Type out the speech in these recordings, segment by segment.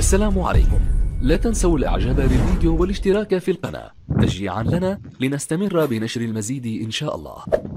السلام عليكم. لا تنسوا الاعجاب بالفيديو والاشتراك في القناة تشجيعا لنا لنستمر بنشر المزيد ان شاء الله.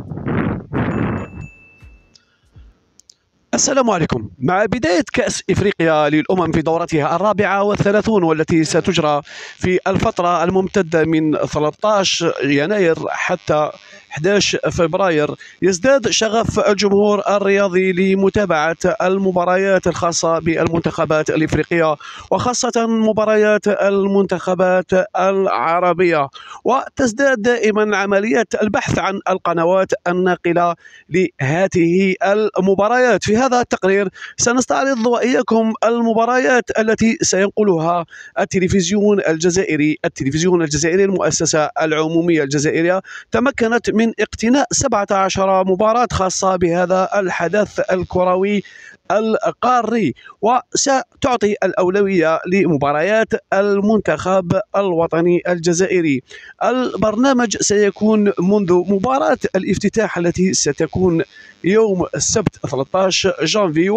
السلام عليكم. مع بداية كأس إفريقيا للأمم في دورتها 34 والتي ستجرى في الفترة الممتدة من 13 يناير حتى 11 فبراير، يزداد شغف الجمهور الرياضي لمتابعة المباريات الخاصة بالمنتخبات الإفريقية، وخاصة مباريات المنتخبات العربية، وتزداد دائما عملية البحث عن القنوات الناقلة لهذه المباريات. في هذا التقرير سنستعرض وإياكم المباريات التي سينقلها التلفزيون الجزائري. التلفزيون الجزائري، المؤسسة العمومية الجزائرية، تمكنت من اقتناء 17 مباراة خاصة بهذا الحدث الكروي القاري، وستعطي الأولوية لمباريات المنتخب الوطني الجزائري. البرنامج سيكون منذ مباراة الافتتاح التي ستكون يوم السبت 13 جانفي،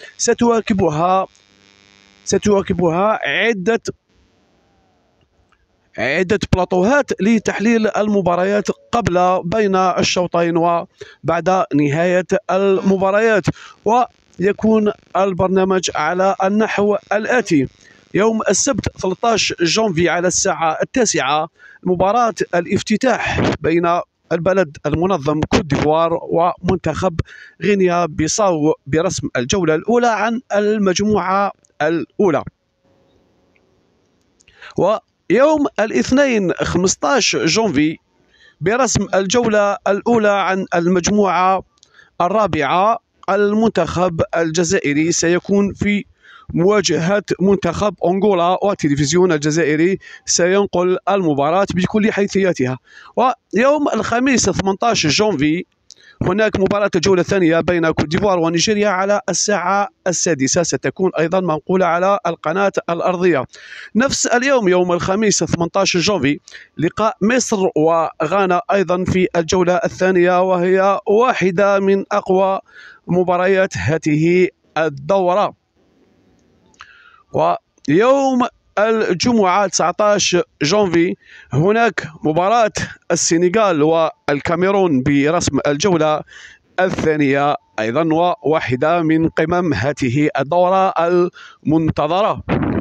وستواكبها عدة بلاطوهات لتحليل المباريات قبل بين الشوطين وبعد نهاية المباريات. ويكون البرنامج على النحو الآتي: يوم السبت 13 جانفي على الساعة 9 مباراة الافتتاح بين البلد المنظم كوت ديفوار ومنتخب غينيا بيساو برسم الجولة الأولى عن المجموعة الأولى. ويوم الاثنين 15 جانفي برسم الجولة الأولى عن المجموعة الرابعة، المنتخب الجزائري سيكون في مواجهة منتخب أنغولا، والتلفزيون الجزائري سينقل المباراة بكل حيثياتها. ويوم الخميس 18 جانفي هناك مباراة الجولة الثانية بين كوت ديفوار ونيجيريا على الساعة 6، ستكون أيضا منقولة على القناة الأرضية. نفس اليوم يوم الخميس 18 جانفي لقاء مصر وغانا أيضا في الجولة الثانية، وهي واحدة من أقوى مباريات هذه الدورة. ويوم الجمعة 19 جانفي هناك مباراة السنغال والكاميرون برسم الجولة الثانية أيضا، وواحدة من قمم هذه الدورة المنتظرة.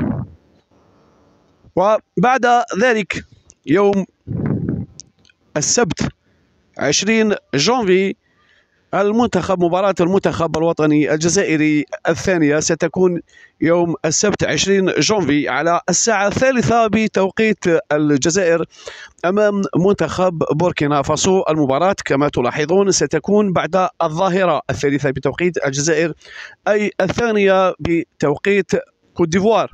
وبعد ذلك يوم السبت 20 جانفي مباراة المنتخب الوطني الجزائري الثانية ستكون يوم السبت 20 جانفي على الساعة 3 بتوقيت الجزائر أمام منتخب بوركينا فاسو. المباراة كما تلاحظون ستكون بعد الظاهرة 3 بتوقيت الجزائر، أي 2 بتوقيت كوت ديفوار.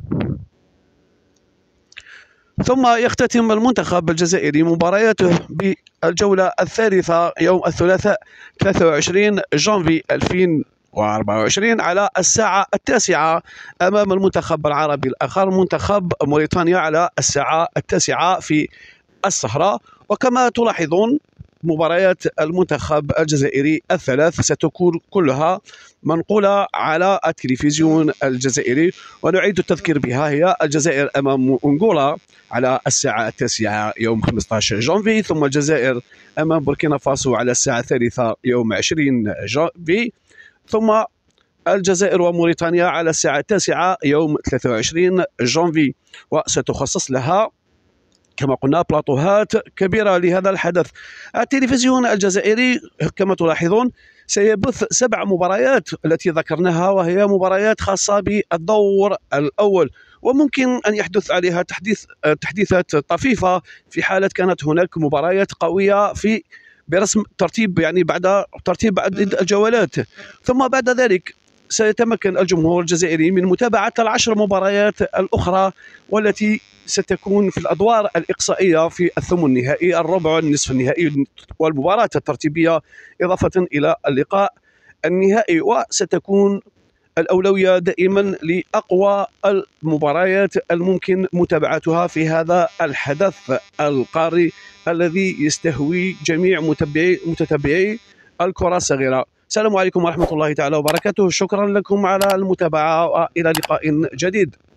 ثم يختتم المنتخب الجزائري مبارياته بالجولة الثالثة يوم الثلاثاء 23 جانفي 2024 على الساعة 9 أمام المنتخب العربي الآخر منتخب موريتانيا على الساعة 9 في الصحراء. وكما تلاحظون مباريات المنتخب الجزائري الثلاث ستكون كلها منقولة على التلفزيون الجزائري، ونعيد التذكير بها. هي الجزائر أمام أنغولا على الساعة 9 يوم 15 جانفي، ثم الجزائر أمام بوركينا فاسو على الساعة 3 يوم 20 جانفي، ثم الجزائر وموريتانيا على الساعة 9 يوم 23 جانفي. وستخصص لها كما قلنا بلاطوهات كبيرة لهذا الحدث. التلفزيون الجزائري كما تلاحظون سيبث 7 مباريات التي ذكرناها، وهي مباريات خاصة بالدور الأول، وممكن أن يحدث عليها تحديثات طفيفة في حالة كانت هناك مباريات قوية برسم ترتيب، يعني بعد ترتيب عدد الجولات. ثم بعد ذلك سيتمكن الجمهور الجزائري من متابعة ال10 مباريات الأخرى، والتي ستكون في الأدوار الإقصائية في الثمن النهائي، الربع، النصف النهائي، والمباراة الترتيبية، إضافة إلى اللقاء النهائي. وستكون الأولوية دائما لأقوى المباريات الممكن متابعتها في هذا الحدث القاري الذي يستهوي جميع متتبعي الكرة الصغيرة. السلام عليكم ورحمة الله تعالى وبركاته. شكرا لكم على المتابعة، وإلى لقاء جديد.